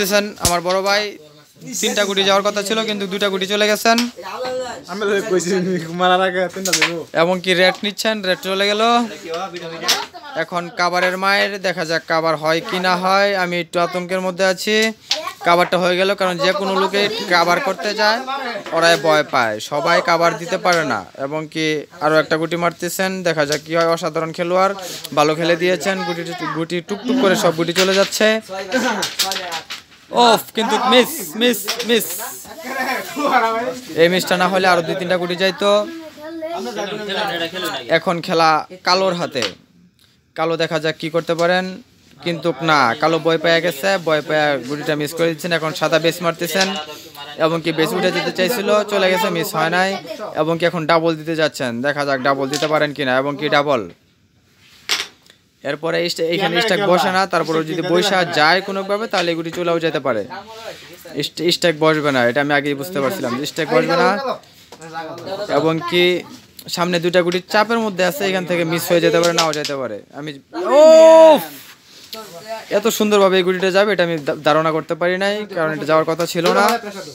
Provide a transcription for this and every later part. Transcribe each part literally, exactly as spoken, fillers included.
আমার বড় ভাই তিনটা গুটি যাওয়ার কথা ছিল কিন্তু দুইটা গুটি চলে গেছেন। এমনকি রেট নিচ্ছেন, রেট চলে গেল। এখন কাবারের মায়ের দেখা যাক কাবার হয় কি না হয়। আমি একটু আতঙ্কের মধ্যে আছি। কাবারটা হয়ে গেল, কারণ যে কোনো লোকে কাবার করতে যায় ওরাই ভয় পায়, সবাই কাবার দিতে পারে না। এবং কি আরও একটা গুটি মারতেছেন, দেখা যাক কি হয়। অসাধারণ খেলোয়াড়, ভালো খেলে দিয়েছেন। গুটি গুটি টুকটুক করে সব গুটি চলে যাচ্ছে। ওফ, কিন্তু মিস মিস মিস এই মিসটা না হলে আরো দুই তিনটা গুটি যাইতো। এখন খেলা কালোর হাতে। কালো দেখা যাক কি করতে পারেন, কিন্তু না, কালো বয় পেয়ে গেছে। বয় পেয়ে গুটিটা মিস করে দিচ্ছেন। এখন সাদা বেস মারতেছেন এবং কি বেস উঠে যেতে চাইছিল, চলে গেছে, মিস হয় নাই। এবং কি এখন ডাবল দিতে যাচ্ছেন, দেখা যাক ডাবল দিতে পারেন কিনা। এবং কি ডাবল, এরপরে এইখানে স্ট্যাক বসে না, তারপরে যদি বৈশা যায় কোনোভাবে তাহলে এগুলি চলেও যেতে পারে। স্ট্যাক বসবে না, এটা আমি আগেই বুঝতে পারছিলাম যে স্ট্যাক বসবে না। এবং কি সামনে দুইটা গুটি চাপের মধ্যে আছে, এখান থেকে মিস হয়ে যেতে পারে, নাও যেতে পারে। আমি ও এত সুন্দরভাবে এই গুটিটা যাবে এটা আমি ধারণা করতে পারি নাই, কারণ এটা যাওয়ার কথা ছিল না,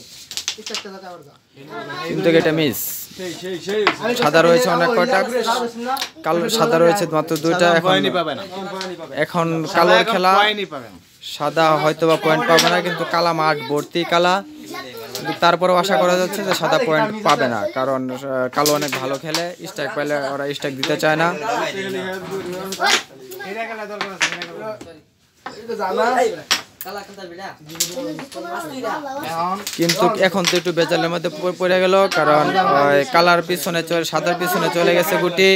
কিন্তু এটা মিস। সাদা রয়েছে অনেক কয়টা, কালো সাদা রয়েছে মাত্র দুইটা। এখন এখন কালোর খেলা, সাদা হয়তো বা পয়েন্ট পাবে না, কিন্তু কালা মাঠ ভর্তি কালা। তারপরেও আশা করা যাচ্ছে যে সাদা পয়েন্ট পাবে না, কারণ কালো অনেক ভালো খেলে। স্ট্রাইক পাইলে ওরা স্ট্রাইক দিতে চায় না। কিন্তু এখন তো একটু বেজালের মধ্যে পড়ে গেল, কারণ কালার পিছনে চলে, সাদার পিছনে চলে গেছে গুটি।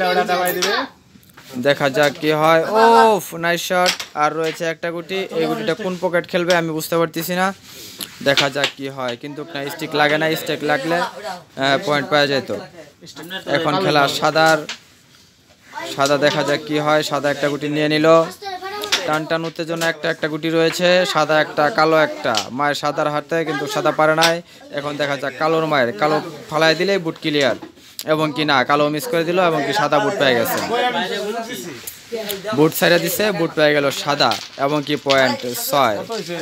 দেখা যাক কি হয়। ও নাইস শট। আর রয়েছে একটা গুটি, এই গুটিটা কোন পকেট খেলবে আমি বুঝতে পারতেছি না। দেখা যাক কি হয়, কিন্তু না স্টিক লাগে না, স্টিক লাগলে পয়েন্ট পাওয়া যেত। এখন খেলা সাদার, সাদা দেখা যাক কি হয়। সাদা একটা গুটি নিয়ে নিল, টান টান উত্তেজনা, একটা একটা গুটি রয়েছে, সাদা একটা কালো একটা। মায়ের সাদার হাতে, কিন্তু সাদা পারে নাই। এখন দেখা যাক কালোর মায়ের, কালো ফালাই দিলে বুট ক্লিয়ার। এবং কি না, কালো মিস করে দিল এবং কি সাদা বুট পেয়ে গেছে। বুট ছাইড়া দিছে, বুট পেয়ে গেল সাদা এবং কি পয়েন্ট ছয়।